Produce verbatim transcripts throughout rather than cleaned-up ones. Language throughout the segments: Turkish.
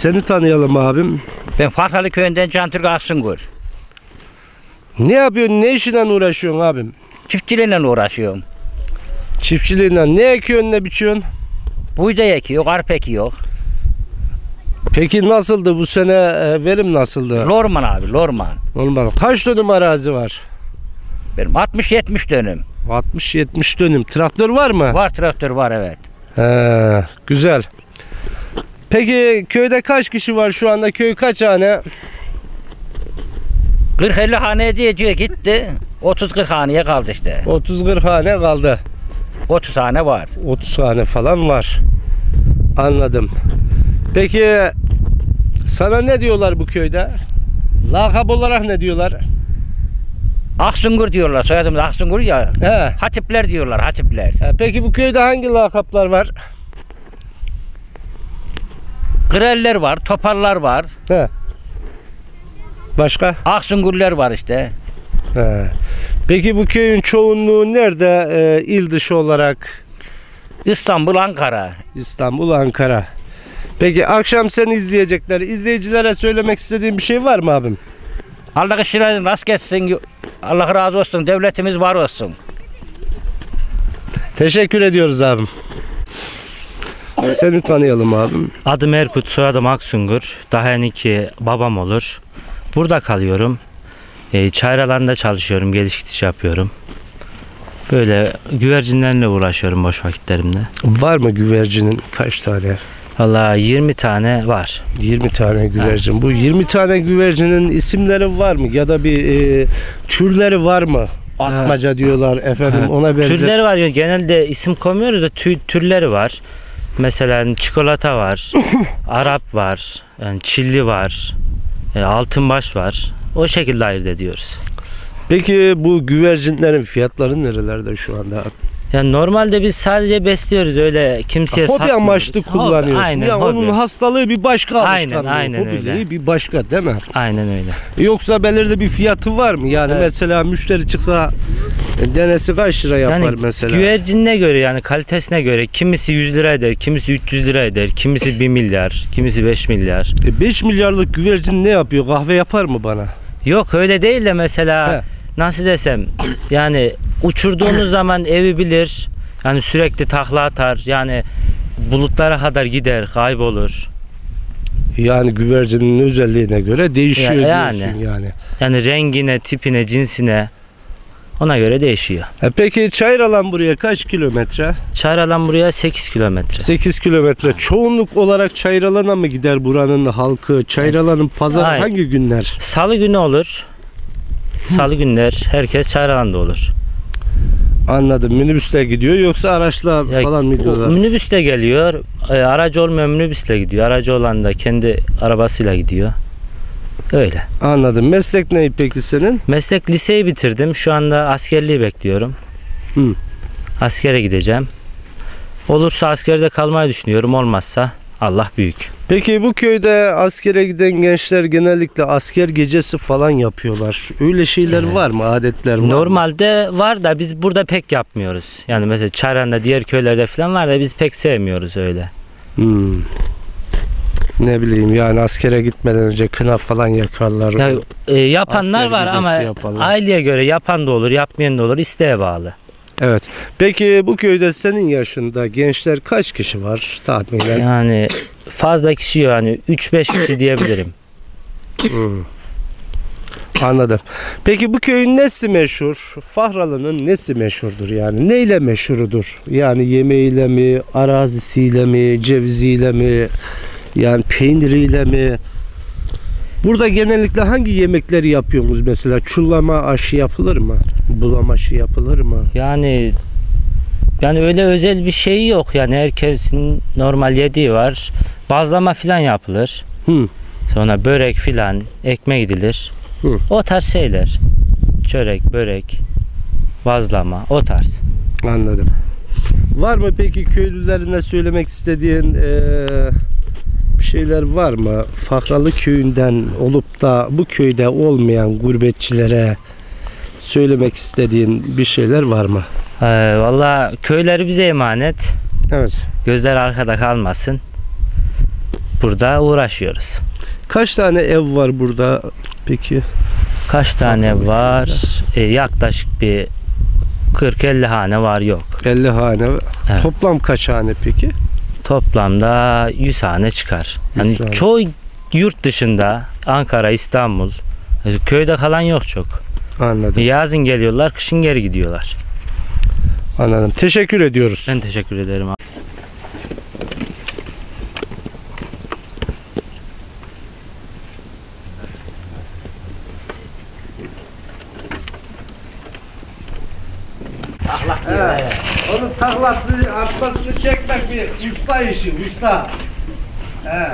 Seni tanıyalım abim. Ben Farhalı köyünden Can Türk Aksungur. Ne yapıyorsun? Ne işinden uğraşıyorsun abim? Çiftçiliğiyle uğraşıyorum. Çiftçiliğinden. Ne ekiyorsun, ne biçiyorsun? Buğday ekiyor, arpa ekiyor. Peki nasıldı bu sene, verim nasıldı? Lorman abi, lorman. Normal. Kaç dönüm arazi var? Benim altmış yetmiş dönüm. altmış yetmiş dönüm. Traktör var mı? Var, traktör var, evet. He, güzel. Peki köyde kaç kişi var şu anda? Köy kaç hane? kırk elli haneye diyeceği gitti. otuz kırk haneye kaldı işte. otuz kırk hane kaldı. otuz hane var. otuz hane falan var. Anladım. Peki sana ne diyorlar bu köyde? Lakap olarak ne diyorlar? Aksungur diyorlar, soyadımız Aksungur ya. He. Hatipler diyorlar, hatipler. He, peki bu köyde hangi lakaplar var? Greller var, toparlar var. He. Başka? Aksungurlar var işte. He. Peki bu köyün çoğunluğu nerede e, il dışı olarak? İstanbul, Ankara. İstanbul, Ankara. Peki akşam seni izleyecekler. İzleyicilere söylemek istediğin bir şey var mı abim? Allah işlerini rast geçsin. Allah razı olsun. Devletimiz var olsun. Teşekkür ediyoruz abim. Seni tanıyalım abim. Adım Erkut, soyadım Aksungur. Daha heniki babam olur. Burada kalıyorum. E, çayralarında çalışıyorum, geliş gidiş yapıyorum. Böyle güvercinlerle uğraşıyorum boş vakitlerimde. Var mı güvercinin kaç tane? Vallahi yirmi tane var. yirmi tane güvercin. Evet. Bu yirmi tane güvercinin isimleri var mı? Ya da bir e, türleri var mı? Atmaca evet. diyorlar efendim evet. ona benzer. Türleri var. Genelde isim koymuyoruz da tü, türleri var. Mesela çikolata var, Arap var, yani Çilli var, e, altınbaş var. O şekilde ayırt ediyoruz. Peki bu güvercinlerin fiyatları nerelerde şu anda? Yani normalde biz sadece besliyoruz, öyle kimseye hobi satmıyoruz. amaçlı kullanıyorsun. Hobi, aynen, ya hobi. Onun hastalığı bir başka, alışkanlığı. Aynen, aynen Hobiliği öyle. bir başka değil mi? Aynen öyle. Yoksa belirli bir fiyatı var mı? Yani evet. mesela müşteri çıksa denesi kaç lira yapar yani mesela? Güvercinine göre, yani kalitesine göre kimisi yüz lira eder, kimisi üç yüz lira eder, kimisi bir milyar, kimisi beş milyar. E beş milyarlık güvercin ne yapıyor? Kahve yapar mı bana? Yok öyle değil de mesela He. nasıl desem, yani uçurduğunuz zaman evi bilir. Yani sürekli takla atar. Yani bulutlara kadar gider, kaybolur. Yani güvercinin özelliğine göre değişiyor yani, diyorsun yani. Yani rengine, tipine, cinsine, ona göre değişiyor. E peki Çayralan buraya kaç kilometre? Çayralan buraya sekiz kilometre. sekiz kilometre. Çoğunluk olarak Çayralan'a mı gider buranın halkı? Çayralan'ın pazarı Aynen. hangi günler? Salı günü olur. Salı günler herkes Çayralan'da olur. Anladım. Minibüsle gidiyor yoksa araçla ya, falan mı gidiyorlar? Minibüsle geliyor. E, aracı olmayan minibüsle gidiyor. Aracı olan da kendi arabasıyla gidiyor. Öyle. Anladım. Meslek ne peki senin? Meslek, liseyi bitirdim. Şu anda askerliği bekliyorum. Hı. Askere gideceğim. Olursa askerde kalmayı düşünüyorum. Olmazsa Allah büyük. Peki bu köyde askere giden gençler genellikle asker gecesi falan yapıyorlar. Öyle şeyler evet. var mı? Adetler var Normalde mı? var da biz burada pek yapmıyoruz. Yani mesela Çayran'da, diğer köylerde falan var da biz pek sevmiyoruz öyle. Hmm. Ne bileyim yani askere gitmeden önce kına falan yakarlar. Ya, e, yapanlar asker var ama yaparlar. Aileye göre yapan da olur, yapmayan da olur, isteğe bağlı. Evet. Peki bu köyde senin yaşında gençler kaç kişi var tahminen? Yani fazla kişi yok, yani üç beş kişi diyebilirim. Hmm. Anladım. Peki bu köyün nesi meşhur? Fahralı'nın nesi meşhurdur yani? Neyle meşhurudur? Yani yemeğiyle mi, arazisiyle mi, ceviziyle mi, yani peyniriyle mi? Burada genellikle hangi yemekleri yapıyorsunuz mesela? Çullama aşı yapılır mı? Bulam aşı yapılır mı? Yani yani öyle özel bir şey yok. Yani herkesin normal yediği var. Bazlama filan yapılır. Hı. Sonra börek filan, ekmek gidilir. Hı. O tarz şeyler. Çörek, börek, bazlama, o tarz. Anladım. Var mı peki köylülerine söylemek istediğin ee, bir şeyler var mı? Fahralı köyünden olup da bu köyde olmayan gurbetçilere söylemek istediğin bir şeyler var mı? Ee, Valla köyleri bize emanet. Evet. Gözler arkada kalmasın. burada uğraşıyoruz. Kaç tane ev var burada peki? Kaç tane var? E, yaklaşık bir kırk elli hane var, yok. elli hane. Evet. Toplam kaç hane peki? Toplamda yüz hane çıkar. Yani yüz hane. çoğu yurt dışında, Ankara, İstanbul, e, köyde kalan yok çok. Anladım. Yazın geliyorlar, kışın geri gidiyorlar. Anladım. Teşekkür ediyoruz. Ben teşekkür ederim. Onun taklasını, artmasını çekmek bir usta işi, usta. He.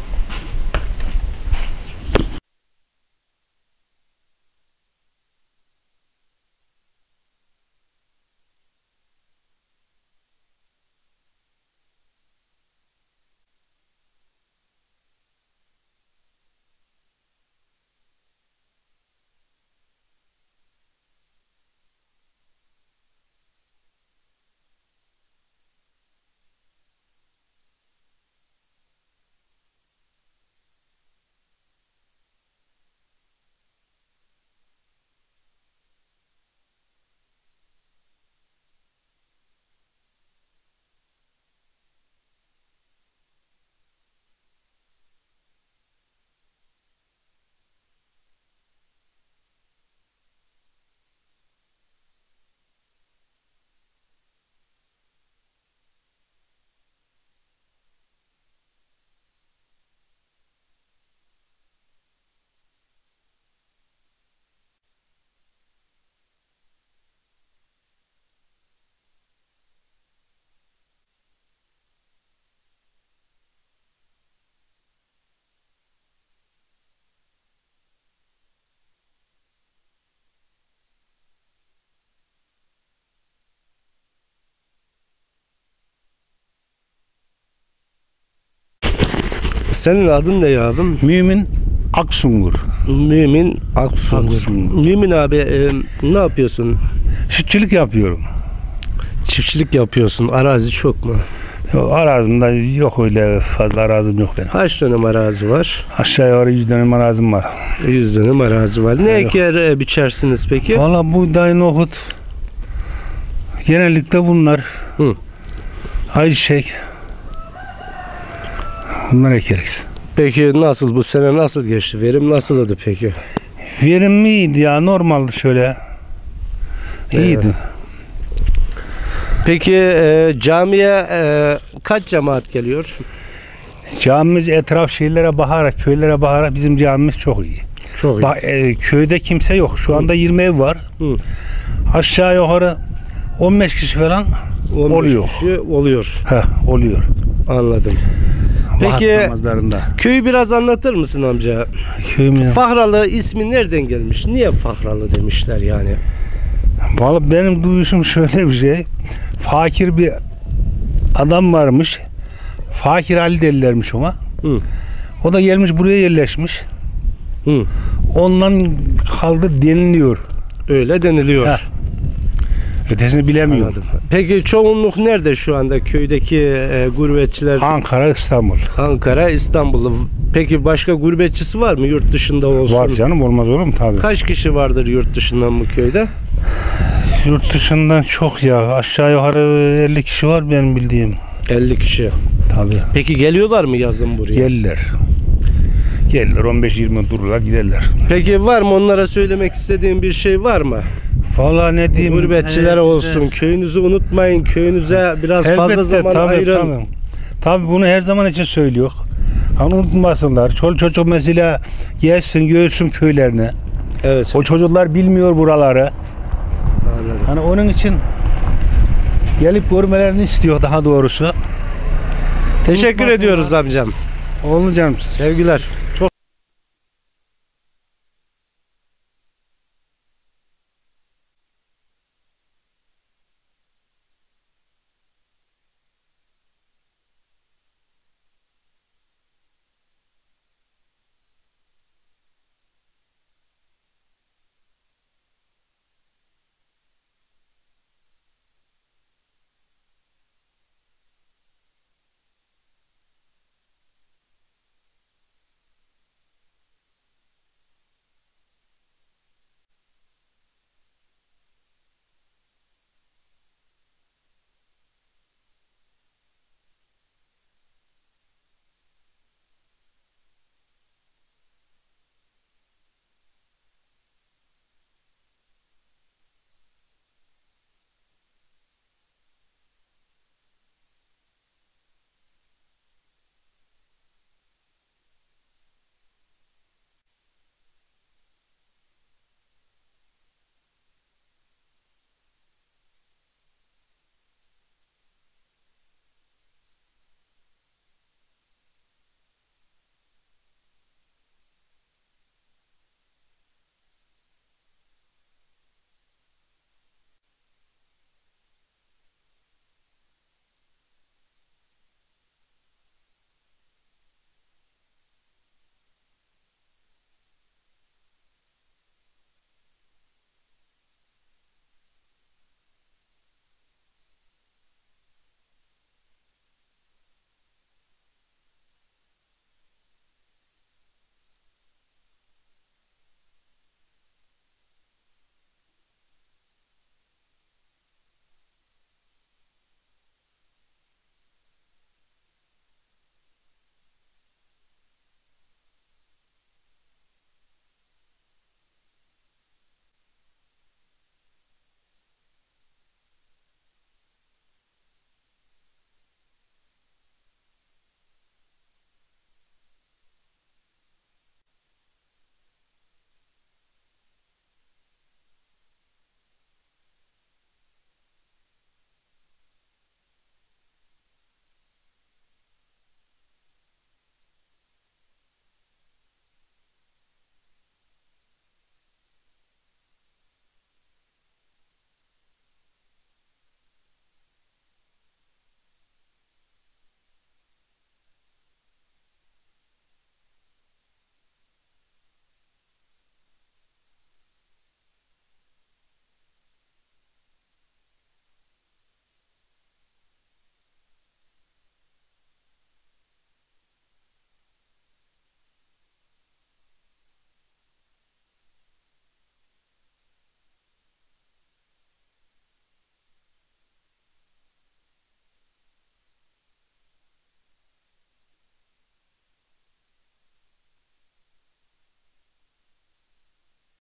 Senin adın ne ya abim? Mümin Aksungur. Mümin Aksungur. Aksungur. Mümin abi e, ne yapıyorsun? Çiftçilik yapıyorum. Çiftçilik yapıyorsun. Arazi çok mu? Arazimde yok, öyle fazla arazim yok benim. Kaç dönüm arazi var? Aşağı yukarı yüz dönüm arazim var. yüz dönüm arazi var. Ne Yok. eker e, biçersiniz peki? Valla buğday, nohut. Genellikle bunlar. Hı. Ayçiçek. Bunlar ekeriz. Peki nasıl, bu sene nasıl geçti? Verim nasıldı peki? Verim iyiydi ya, normaldi şöyle. İyiydi. Peki e, camiye e, kaç cemaat geliyor? Camimiz etraf şehirlere bakarak, köylere bakarak bizim camimiz çok iyi. Çok iyi. Bak, e, köyde kimse yok. Şu anda yirmi ev var. Hı. Aşağı yukarı on beş kişi falan on beş oluyor. kişi oluyor. Heh, oluyor. Anladım. Peki Vahat namazlarında. köyü biraz anlatır mısın amca? Köyümün. Fahralı ismi nereden gelmiş? Niye Fahralı demişler yani? Vallahi benim duyuşum şöyle bir şey. Fakir bir adam varmış. Fakir Ali derlermiş ona. Hı. O da gelmiş buraya yerleşmiş. Hı. Ondan kaldı deniliyor. Öyle deniliyor. Heh. Ötesini bilemiyorum. Anladım. Peki çoğunluk nerede şu anda köydeki e, gurbetçiler? Ankara, İstanbul. Ankara, İstanbul. Peki başka gurbetçisi var mı yurt dışında olsun? Var canım, olmaz olur mu? Tabii. Kaç kişi vardır yurt dışından bu köyde? Yurt dışından çok ya. Aşağı yukarı elli kişi var benim bildiğim. elli kişi. Tabii. Peki geliyorlar mı yazın buraya? Gelirler. Gelirler, on beş yirmi dururlar, giderler. Peki var mı, onlara söylemek istediğin bir şey var mı? Vallahi ne diyeyim? Gurbetçiler e, olsun. işte- Köyünüzü unutmayın. Köyünüze biraz fazla Elbette, zaman tabii, ayırın. Tabii. Tabii bunu her zaman için söylüyor. Hani unutmasınlar. Çoluk çocuk mesela gelsin, görsün köylerini. Evet. O çocuklar bilmiyor buraları. Anladım. Hani onun için gelip görmelerini istiyor daha doğrusu. Teşekkür Unutmasınlar. ediyoruz amcam. Oldu canım. Sevgiler.